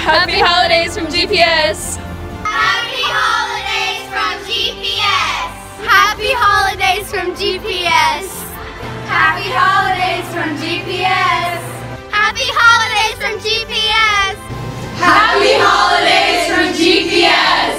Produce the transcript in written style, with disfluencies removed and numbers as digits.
Happy holidays from GPS! Happy holidays from GPS! Happy holidays from GPS! Happy holidays from GPS! Happy holidays from GPS! Happy holidays from GPS!